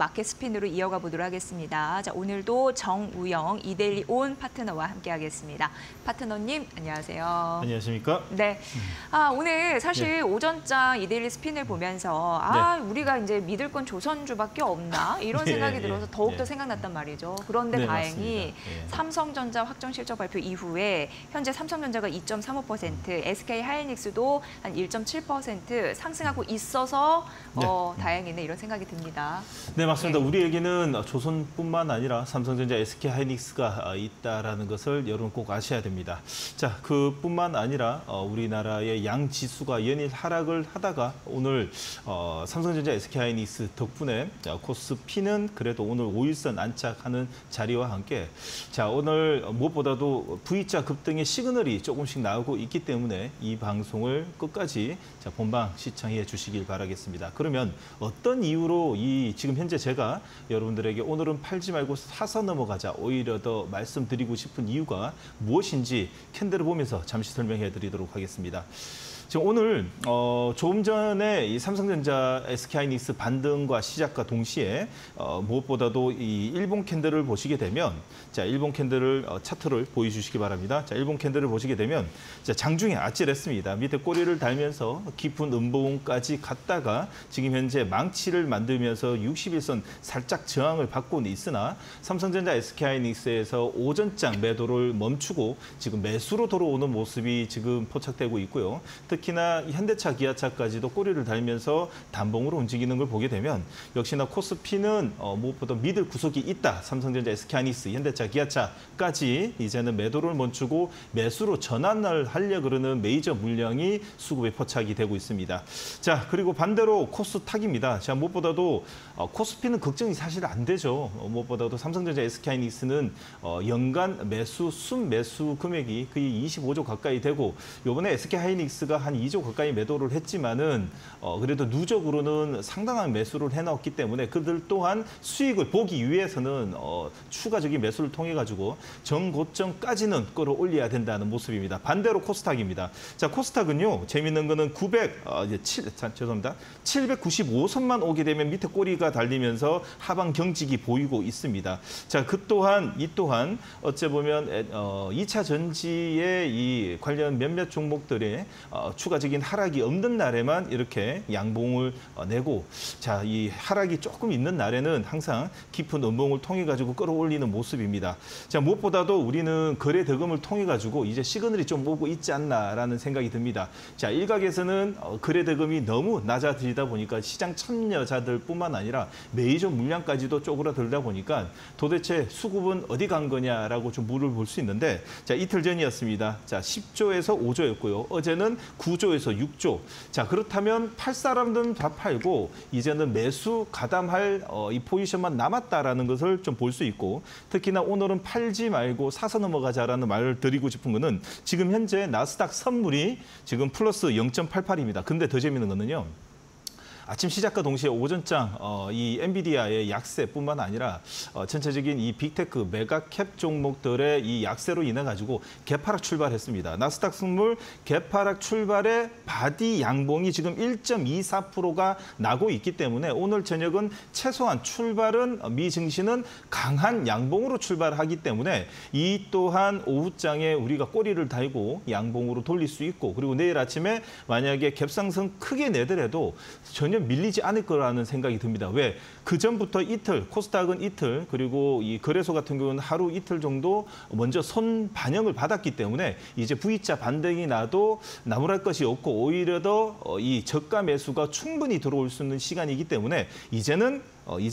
마켓 스핀으로 이어가 보도록 하겠습니다. 자, 오늘도 정우영 이데일리 온 파트너와 함께하겠습니다. 파트너님, 안녕하세요. 안녕하십니까? 네. 오늘 사실 오전장 이데일리 스핀을 보면서 우리가 이제 믿을 건 조선주밖에 없나 이런 생각이 들어서 더욱더 생각났단 말이죠. 그런데 다행히 삼성전자 확정 실적 발표 이후에 현재 삼성전자가 2.35%, SK 하이닉스도 한 1.7% 상승하고 있어서 다행이네 이런 생각이 듭니다. 네, 맞습니다. 우리에게는 조선뿐만 아니라 삼성전자, SK 하이닉스가 있다라는 것을 여러분 꼭 아셔야 됩니다. 자, 그뿐만 아니라 우리나라의 양 지수가 연일 하락을 하다가 오늘 삼성전자, SK 하이닉스 덕분에 코스피는 그래도 오늘 5일선 안착하는 자리와 함께 자, 오늘 무엇보다도 V자 급등의 시그널이 조금씩 나오고 있기 때문에 이 방송을 끝까지 본방 시청해 주시길 바라겠습니다. 그러면 어떤 이유로 지금 현재 제가 여러분들에게 오늘은 팔지 말고 사서 넘어가자 오히려 더 말씀드리고 싶은 이유가 무엇인지 캔들을 보면서 잠시 설명해 드리도록 하겠습니다. 지금 오늘 조금 전에 이 삼성전자, SK하이닉스 반등과 시작과 동시에 무엇보다도 이 일본 캔들을 보시게 되면 자, 일본 캔들을 차트를 보여주시기 바랍니다. 자, 일본 캔들을 보시게 되면 자, 장중에 아찔했습니다. 밑에 꼬리를 달면서 깊은 음봉까지 갔다가 지금 현재 망치를 만들면서 61선 살짝 저항을 받고는 있으나 삼성전자, SK하이닉스에서 오전장 매도를 멈추고 지금 매수로 돌아오는 모습이 지금 포착되고 있고요. 특히나 현대차, 기아차까지도 꼬리를 달면서 단봉으로 움직이는 걸 보게 되면 역시나 코스피는 무엇보다 믿을 구석이 있다. 삼성전자, SK하이닉스, 현대차, 기아차까지 이제는 매도를 멈추고 매수로 전환을 하려고 그러는 메이저 물량이 수급에 포착이 되고 있습니다. 자, 그리고 반대로 코스닥입니다. 자, 무엇보다도 코스피는 걱정이 사실 안 되죠. 무엇보다도 삼성전자, SK하이닉스는 연간 매수, 순매수 금액이 거의 25조 가까이 되고 이번에 SK하이닉스가 한 2조 가까이 매도를 했지만은 그래도 누적으로는 상당한 매수를 해놨기 때문에 그들 또한 수익을 보기 위해서는 추가적인 매수를 통해 가지고 정고점까지는 끌어올려야 된다는 모습입니다. 반대로 코스닥입니다. 자, 코스닥은요 재밌는 거는 795선만 오게 되면 밑에 꼬리가 달리면서 하방 경직이 보이고 있습니다. 자, 이 또한 어째 보면 2차 전지의 이 관련 몇몇 종목들의 추가적인 하락이 없는 날에만 이렇게 양봉을 내고 자, 이 하락이 조금 있는 날에는 항상 깊은 음봉을 통해 가지고 끌어올리는 모습입니다. 자, 무엇보다도 우리는 거래 대금을 통해 가지고 이제 시그널이 좀 오고 있지 않나라는 생각이 듭니다. 자, 일각에서는 거래 대금이 너무 낮아지다 보니까 시장 참여자들뿐만 아니라 메이저 물량까지도 쪼그라들다 보니까 도대체 수급은 어디 간 거냐라고 좀 물어볼 수 있는데 자, 이틀 전이었습니다. 자, 10조에서 5조였고요. 어제는 9조에서 6조. 자, 그렇다면 팔 사람들은 다 팔고 이제는 매수 가담할 이 포지션만 남았다라는 것을 좀 볼 수 있고 특히나 오늘은 팔지 말고 사서 넘어가자라는 말을 드리고 싶은 거는 지금 현재 나스닥 선물이 지금 플러스 0.88입니다. 근데 더 재미있는 거는요. 아침 시작과 동시에 오전장 이 엔비디아의 약세뿐만 아니라 전체적인 이 빅테크 메가캡 종목들의 이 약세로 인해 가지고 개파락 출발했습니다. 나스닥 선물 개파락 출발에 바디 양봉이 지금 1.24%가 나고 있기 때문에 오늘 저녁은 최소한 출발은 미 증시는 강한 양봉으로 출발하기 때문에 이 또한 오후장에 우리가 꼬리를 달고 양봉으로 돌릴 수 있고 그리고 내일 아침에 만약에 갭상승 크게 내더라도 전혀 밀리지 않을 거라는 생각이 듭니다. 왜? 그 전부터 이틀, 코스닥은 이틀, 그리고 이 거래소 같은 경우는 하루 이틀 정도 먼저 손 반영을 받았기 때문에 이제 V자 반등이 나도 나무랄 것이 없고 오히려 더 이 저가 매수가 충분히 들어올 수 있는 시간이기 때문에 이제는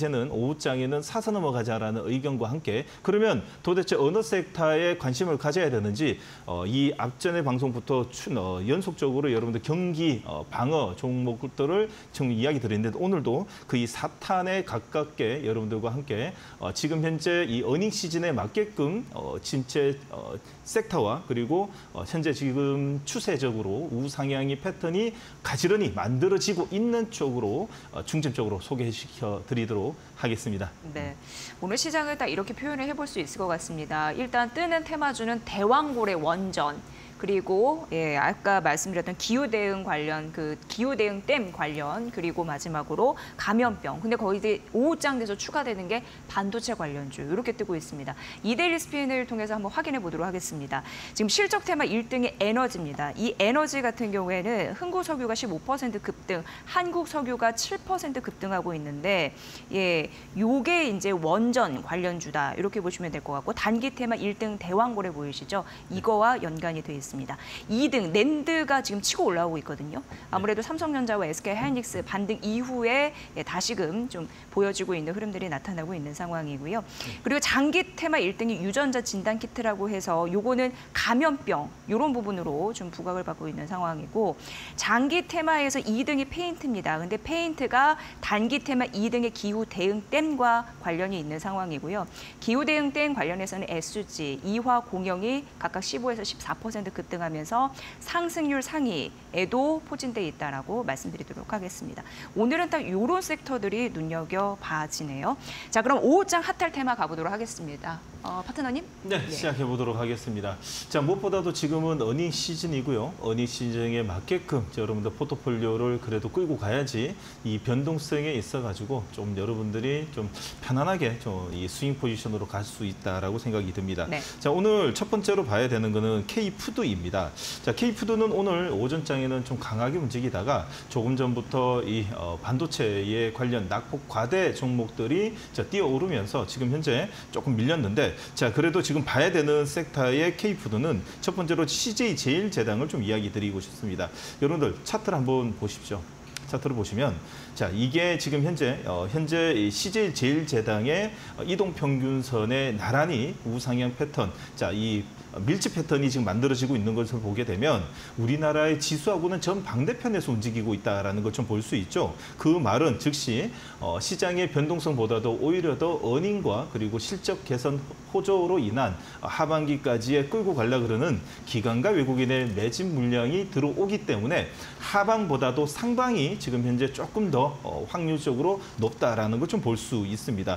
오후장에는 사서 넘어가자라는 의견과 함께 그러면 도대체 어느 섹터에 관심을 가져야 되는지 이 앞전의 방송부터 연속적으로 여러분들 경기 방어 종목들을 지금 이야기 드렸는데 오늘도 그 이 사탄에 가깝게 여러분들과 함께 지금 현재 이 어닝 시즌에 맞게끔 진짜 섹터와 그리고 현재 지금 추세적으로 우상향의 패턴이 가지런히 만들어지고 있는 쪽으로 중점적으로 소개시켜 드리도록 하겠습니다. 네, 오늘 시장을 딱 이렇게 표현을 해볼 수 있을 것 같습니다. 일단 뜨는 테마주는 대왕고래 원전. 그리고 아까 말씀드렸던 기후 대응 관련 기후 대응 댐 관련 그리고 마지막으로 감염병. 근데 거의 이제 5장 돼서 추가되는 게 반도체 관련주 이렇게 뜨고 있습니다. 이데일리 스핀을 통해서 한번 확인해 보도록 하겠습니다. 지금 실적 테마 1등이 에너지입니다. 이 에너지 같은 경우에는 흥구석유가 15% 급등, 한국석유가 7% 급등하고 있는데 요게 이제 원전 관련주다 이렇게 보시면 될 것 같고 단기 테마 1등 대왕고래 보이시죠? 이거와 연관이 돼 있습니다. 2등 낸드가 지금 치고 올라오고 있거든요. 아무래도 삼성전자와 SK하이닉스 반등 이후에 다시금 좀 보여지고 있는 흐름들이 나타나고 있는 상황이고요. 그리고 장기 테마 1등이 유전자 진단 키트라고 해서 요거는 감염병 이런 부분으로 좀 부각을 받고 있는 상황이고 장기 테마에서 2등이 페인트입니다. 근데 페인트가 단기 테마 2등의 기후 대응 댐과 관련이 있는 상황이고요. 기후 대응 댐 관련해서는 SG, 이화 공영이 각각 15에서 14% 급등하면서 상승률 상위에도 포진돼 있다라고 말씀드리도록 하겠습니다. 오늘은 딱 이런 섹터들이 눈여겨봐지네요. 자, 그럼 5장 핫할 테마 가보도록 하겠습니다. 파트너님? 네, 시작해 보도록 하겠습니다. 자, 무엇보다도 지금은 어닝 시즌이고요. 어닝 시즌에 맞게끔 여러분들 포트폴리오를 그래도 끌고 가야지 이 변동성에 있어가지고 좀 여러분들이 좀 편안하게 좀 이 스윙 포지션으로 갈 수 있다라고 생각이 듭니다. 네. 자, 오늘 첫 번째로 봐야 되는 거는 K푸드입니다. 자, K푸드는 오늘 오전장에는 좀 강하게 움직이다가 조금 전부터 이 반도체에 관련 낙폭 과대 종목들이 뛰어오르면서 지금 현재 조금 밀렸는데 자, 그래도 지금 봐야 되는 섹터의 K푸드는 첫 번째로 CJ제일제당을 좀 이야기 드리고 싶습니다. 여러분들 차트를 한번 보십시오. 차트를 보시면 자, 이게 지금 현재 CJ제일제당의 이동평균선에 나란히 우상향 패턴, 자, 이 밀집 패턴이 지금 만들어지고 있는 것을 보게 되면 우리나라의 지수하고는 전 반대편에서 움직이고 있다는 걸 좀 볼 수 있죠. 그 말은 즉시 시장의 변동성보다도 오히려 더 어닝과 그리고 실적 개선 호조로 인한 하반기까지의 끌고 가려 그러는 기관과 외국인의 매집 물량이 들어오기 때문에 하방보다도 상방이 지금 현재 조금 더 확률적으로 높다라는 걸 좀 볼 수 있습니다.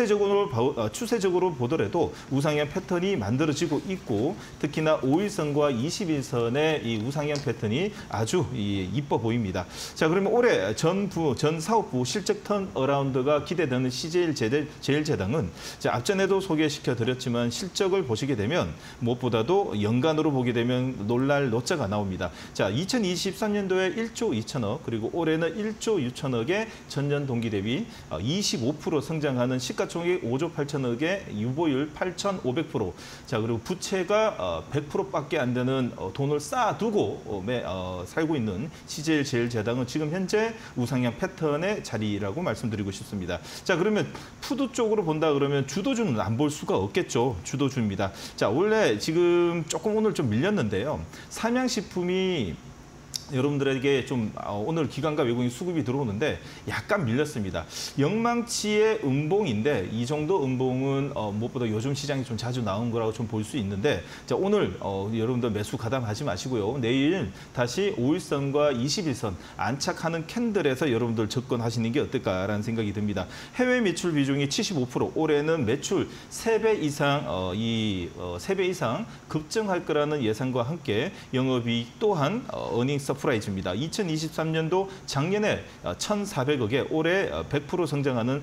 추세적으로 보더라도 우상향 패턴이 만들어지고 있고 특히나 5일선과 21선의 이 우상향 패턴이 아주 이뻐 보입니다. 자, 그러면 올해 전 사업부 실적 턴어라운드가 기대되는 CJ제일제당은 앞전에도 소개시켜 드렸지만 실적을 보시게 되면 무엇보다도 연간으로 보게 되면 놀랄 노자가 나옵니다. 자, 2023년도에 1조 2천억 그리고 올해는 1조 6천억의 전년 동기 대비 25% 성장하는 시가총액 5조 8천억의 유보율 8,500%. 자, 그리고 부채가 100%밖에 안 되는 돈을 쌓아두고 살고 있는 CJ제일제당은 지금 현재 우상향 패턴의 자리라고 말씀드리고 싶습니다. 자, 그러면 푸드 쪽으로 본다 그러면 주도주는 안 볼 수가 없겠죠. 주도주입니다. 자, 원래 지금 조금 오늘 좀 밀렸는데요. 삼양식품이 여러분들에게 좀 오늘 기관과 외국인 수급이 들어오는데 약간 밀렸습니다. 영망치의 음봉인데 이 정도 음봉은 무엇보다 요즘 시장이 좀 자주 나온 거라고 좀 볼 수 있는데 자, 오늘 여러분들 매수 가담하지 마시고요. 내일 다시 5일선과 21선 안착하는 캔들에서 여러분들 접근하시는 게 어떨까라는 생각이 듭니다. 해외 매출 비중이 75%, 올해는 매출 3배 이상 3배 이상 급증할 거라는 예상과 함께 영업이익 또한 어닝 서프라이즈입니다. 2023년도 작년에 1,400억에 올해 100% 성장하는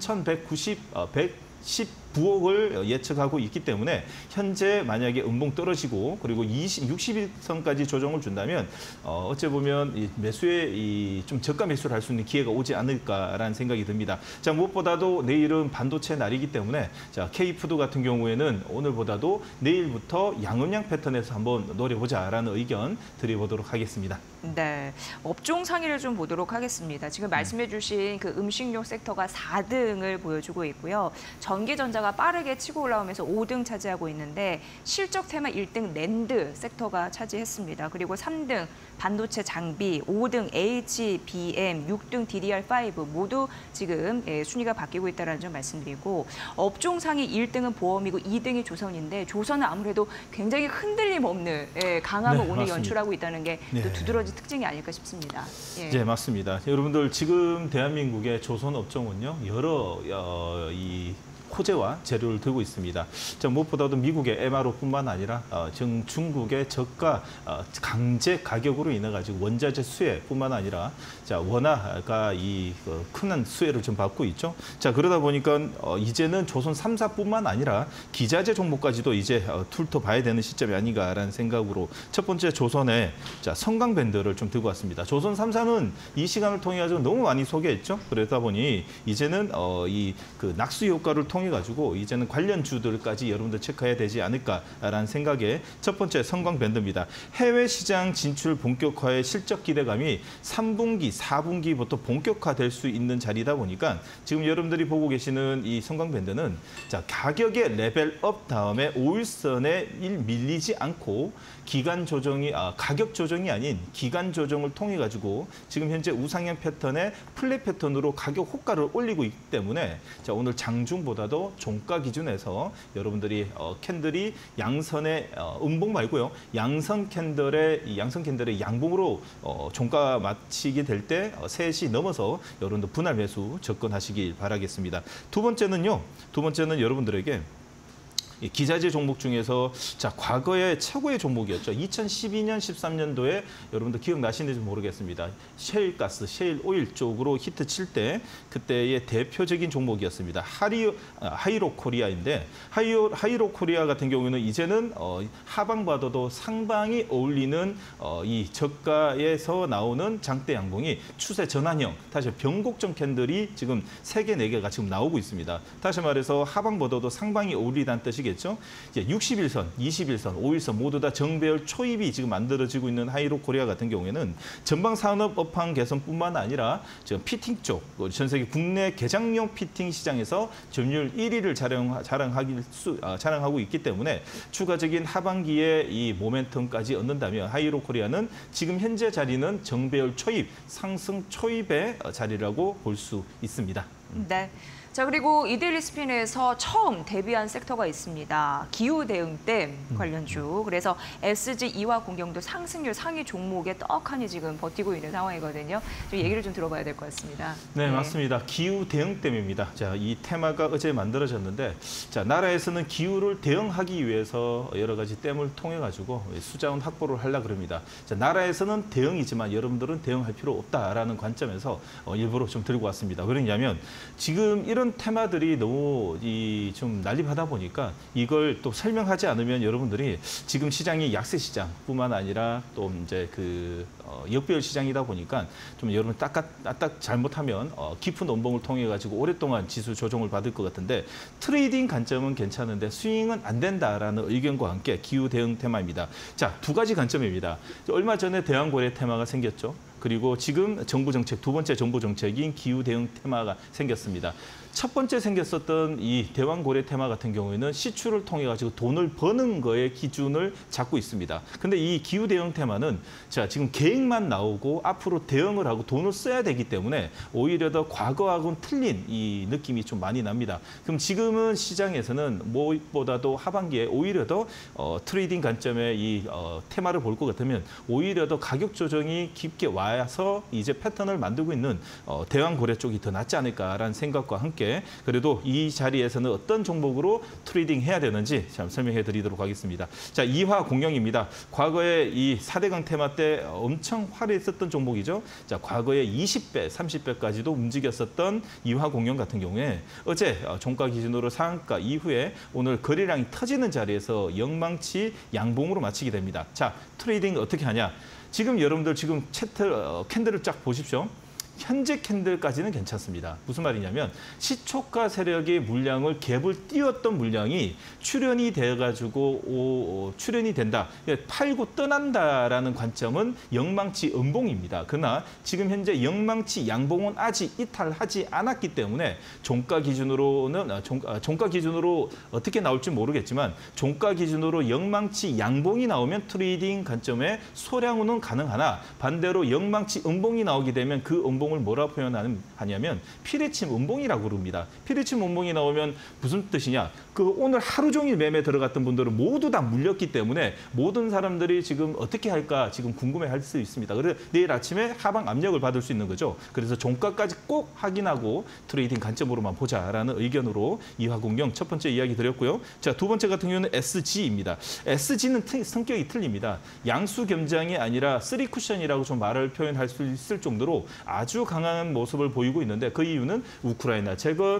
3,110억을 예측하고 있기 때문에 현재 만약에 음봉 떨어지고 그리고 60일선까지 조정을 준다면 어찌 보면 이 매수에 좀 저가 매수를 할 수 있는 기회가 오지 않을까라는 생각이 듭니다. 자, 무엇보다도 내일은 반도체 날이기 때문에 자, K푸드 같은 경우에는 오늘보다도 내일부터 양음양 패턴에서 한번 노려보자라는 의견 드려보도록 하겠습니다. 네, 업종 상위를 좀 보도록 하겠습니다. 지금 말씀해주신 그 음식료 섹터가 4등을 보여주고 있고요. 전기전자가 빠르게 치고 올라오면서 5등 차지하고 있는데 실적 테마 1등 낸드 섹터가 차지했습니다. 그리고 3등 반도체 장비, 5등 HBM, 6등 DDR5 모두 지금 순위가 바뀌고 있다는 점 말씀드리고 업종 상위 1등은 보험이고 2등이 조선인데 조선은 아무래도 굉장히 흔들림 없는 강함을 오늘 맞습니다. 연출하고 있다는 게 또 두드러진 특징이 아닐까 싶습니다. 네, 맞습니다. 여러분들 지금 대한민국의 조선 업종은요 여러 이 호재와 재료를 들고 있습니다. 자, 무엇보다도 미국의 MRO뿐만 아니라 중국의 저가 강제 가격으로 인해 가지고 원자재 수혜뿐만 아니라 자, 원화가 이 큰 수혜를 좀 받고 있죠. 자, 그러다 보니까 이제는 조선 3사뿐만 아니라 기자재 종목까지도 이제 훑어봐야 되는 시점이 아닌가라는 생각으로 첫 번째 조선의 자, 성강밴드를 좀 들고 왔습니다. 조선 3사는 이 시간을 통해 가지고 너무 많이 소개했죠. 그러다 보니 이제는 이 그 낙수 효과를 통해 가지고 이제는 관련주들까지 여러분들 체크해야 되지 않을까라는 생각에 첫 번째 성강밴드입니다. 해외 시장 진출 본격화의 실적 기대감이 3분기, 4분기부터 본격화될 수 있는 자리다 보니까 지금 여러분들이 보고 계시는 이 성강밴드는 자, 가격의 레벨업 다음에 5일선에 밀리지 않고 기간 조정이 가격 조정이 아닌 기간 조정을 통해 가지고 지금 현재 우상향 패턴의 플랫 패턴으로 가격 호가를 올리고 있기 때문에 자, 오늘 장중보다도 종가 기준에서 여러분들이 캔들이 양선의 음봉 말고요. 양선 캔들의 양봉으로 종가 마치게 될 때 3시 넘어서 여러분들 분할 매수 접근하시길 바라겠습니다. 두 번째는 여러분들에게 기자재 종목 중에서 자, 과거의 최고의 종목이었죠. 2012년, 13년도에 여러분들 기억나시는지 모르겠습니다. 셰일가스, 셰일오일 쪽으로 히트 칠 때 그때의 대표적인 종목이었습니다. 하이로코리아인데 하이로코리아 같은 경우는 이제는 하방 봐도 상방이 어울리는 이 저가에서 나오는 장대 양봉이 추세 전환형, 다시 변곡점 캔들이 지금 3개, 4개가 지금 나오고 있습니다. 다시 말해서 하방 봐도 상방이 어울리다는 뜻이 겠죠. 이제 60일선, 21선, 5일선 모두 다 정배열 초입이 지금 만들어지고 있는 하이로코리아 같은 경우에는 전방 산업 업황 개선뿐만 아니라 지금 피팅 쪽, 전 세계 국내 개장용 피팅 시장에서 점유율 1위를 자랑하고 있기 때문에 추가적인 하반기에 이 모멘텀까지 얻는다면 하이로코리아는 지금 현재 자리는 정배열 초입, 상승 초입의 자리라고 볼 수 있습니다. 네. 자, 그리고 이데일리 스핀에서 처음 데뷔한 섹터가 있습니다. 기후 대응댐 관련주. 그래서 SG 이화공경도 상승률 상위 종목에 떡하니 지금 버티고 있는 상황이거든요. 좀 얘기를 좀 들어봐야 될 것 같습니다. 네, 맞습니다. 기후 대응댐입니다. 자, 이 테마가 어제 만들어졌는데, 자, 나라에서는 기후를 대응하기 위해서 여러 가지 댐을 통해 가지고 수자원 확보를 하려 그럽니다. 자, 나라에서는 대응이지만 여러분들은 대응할 필요 없다라는 관점에서 일부러 좀 들고 왔습니다. 그러냐면 지금 이런 테마들이 너무 좀 난립하다 보니까 이걸 또 설명하지 않으면 여러분들이 지금 시장이 약세 시장뿐만 아니라 또 이제 역배열 시장이다 보니까 좀 여러분 딱딱 잘못하면 깊은 원봉을 통해 가지고 오랫동안 지수 조정을 받을 것 같은데 트레이딩 관점은 괜찮은데 스윙은 안 된다라는 의견과 함께 기후 대응 테마입니다. 자, 2가지 관점입니다. 얼마 전에 대왕고래 테마가 생겼죠. 그리고 지금 정부 정책, 두 번째 정부 정책인 기후 대응 테마가 생겼습니다. 첫 번째 생겼었던 이 대왕고래 테마 같은 경우에는 시추를 통해 가지고 돈을 버는 거에 기준을 잡고 있습니다. 근데 이 기후 대응 테마는 자, 지금 계획만 나오고 앞으로 대응을 하고 돈을 써야 되기 때문에 오히려 더 과거하고는 틀린 이 느낌이 좀 많이 납니다. 그럼 지금은 시장에서는 무엇보다도 하반기에 오히려 더 트레이딩 관점의 이 테마를 볼 것 같으면 오히려 더 가격 조정이 깊게 와서 이제 패턴을 만들고 있는 대왕고래 쪽이 더 낫지 않을까라는 생각과 함께 그래도 이 자리에서는 어떤 종목으로 트레이딩 해야 되는지 참 설명해 드리도록 하겠습니다. 자, 이화공경입니다. 과거에 이 4대강 테마 때 엄청 화려했었던 종목이죠. 자, 과거에 20배, 30배까지도 움직였었던 이화공경 같은 경우에 어제 종가 기준으로 상한가 이후에 오늘 거래량이 터지는 자리에서 영망치 양봉으로 마치게 됩니다. 자, 트레이딩 어떻게 하냐? 지금 여러분들 지금 캔들을 쫙 보십시오. 현재 캔들까지는 괜찮습니다. 무슨 말이냐면 시초가 세력의 물량을 갭을 띄웠던 물량이 출현이 돼가지고 출현이 된다. 팔고 떠난다라는 관점은 영망치 음봉입니다. 그러나 지금 현재 영망치 양봉은 아직 이탈하지 않았기 때문에 종가 기준으로는 종가 기준으로 어떻게 나올지 모르겠지만 종가 기준으로 영망치 양봉이 나오면 트레이딩 관점에 소량은 가능하나 반대로 영망치 음봉이 나오게 되면 그 음봉 연봉을 뭐라 표현하냐면 피레침 음봉이라고 부릅니다. 피레침 음봉이 나오면 무슨 뜻이냐? 그 오늘 하루 종일 매매 들어갔던 분들은 모두 다 물렸기 때문에 모든 사람들이 지금 어떻게 할까 지금 궁금해할 수 있습니다. 그래서 내일 아침에 하방 압력을 받을 수 있는 거죠. 그래서 종가까지 꼭 확인하고 트레이딩 관점으로만 보자라는 의견으로 이화공영 첫 번째 이야기 드렸고요. 자, 두 번째 같은 경우는 SG입니다. SG는 성격이 틀립니다. 양수 겸장이 아니라 쓰리 쿠션이라고 좀 말을 표현할 수 있을 정도로 아주 강한 모습을 보이고 있는데 그 이유는 우크라이나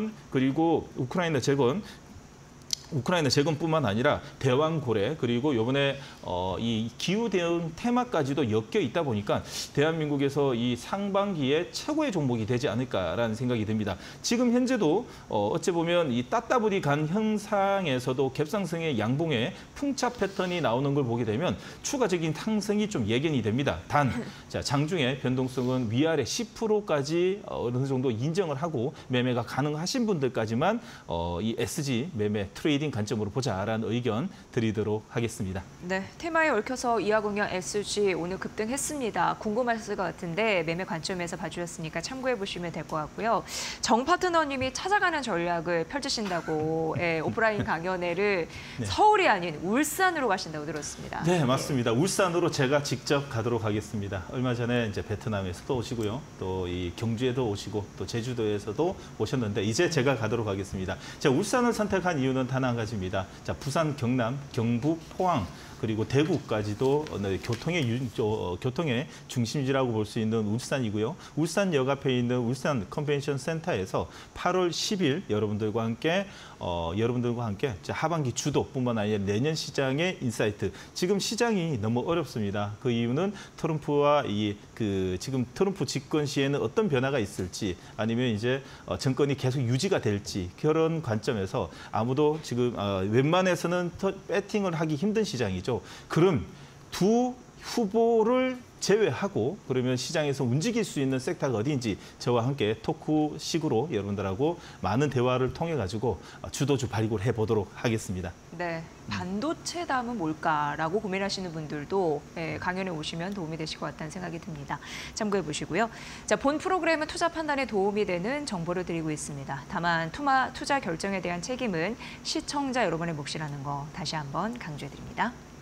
재건뿐만 아니라 대왕고래 그리고 이번에 이 기후 대응 테마까지도 엮여 있다 보니까 대한민국에서 이 상반기에 최고의 종목이 되지 않을까라는 생각이 듭니다. 지금 현재도 어찌 보면 이 따따블이 간 현상에서도 갭상승의 양봉의 풍차 패턴이 나오는 걸 보게 되면 추가적인 상승이 좀 예견이 됩니다. 단, 자, 장중에 변동성은 위아래 10%까지 어느 정도 인정을 하고 매매가 가능하신 분들까지만 이 SG 매매 트레이딩 관점으로 보자라는 의견 드리도록 하겠습니다. 네, 테마에 얽혀서 이화공영 SG 오늘 급등했습니다. 궁금하실 것 같은데 매매 관점에서 봐주셨으니까 참고해 보시면 될 것 같고요. 정 파트너님이 찾아가는 전략을 펼치신다고 오프라인 강연회를 네. 서울이 아닌 울산으로 가신다고 들었습니다. 네, 맞습니다. 울산으로 제가 직접 가도록 하겠습니다. 얼마 전에 이제 베트남에서도 오시고요. 또 이 경주에도 오시고 또 제주도에서도 오셨는데 이제 제가 가도록 하겠습니다. 제가 울산을 선택한 이유는 단 한 가지입니다. 자, 부산, 경남, 경북, 포항 그리고 대구까지도 교통의 중심지라고 볼 수 있는 울산이고요. 울산역 앞에 있는 울산 컨벤션 센터에서 8월 10일 여러분들과 함께 하반기 주도뿐만 아니라 내년 시장의 인사이트. 지금 시장이 너무 어렵습니다. 그 이유는 트럼프와 지금 트럼프 집권 시에는 어떤 변화가 있을지 아니면 이제 정권이 계속 유지가 될지 그런 관점에서 아무도 지금 웬만해서는 배팅을 하기 힘든 시장이죠. 그럼 두 후보를 제외하고 그러면 시장에서 움직일 수 있는 섹터가 어디인지 저와 함께 토크식으로 여러분들하고 많은 대화를 통해 가지고 주도주 발굴 해보도록 하겠습니다. 네, 반도체 다음은 뭘까라고 고민하시는 분들도 강연에 오시면 도움이 되실 것 같다는 생각이 듭니다. 참고해 보시고요. 자, 본 프로그램은 투자 판단에 도움이 되는 정보를 드리고 있습니다. 다만 투자 결정에 대한 책임은 시청자 여러분의 몫이라는 거 다시 한번 강조해 드립니다.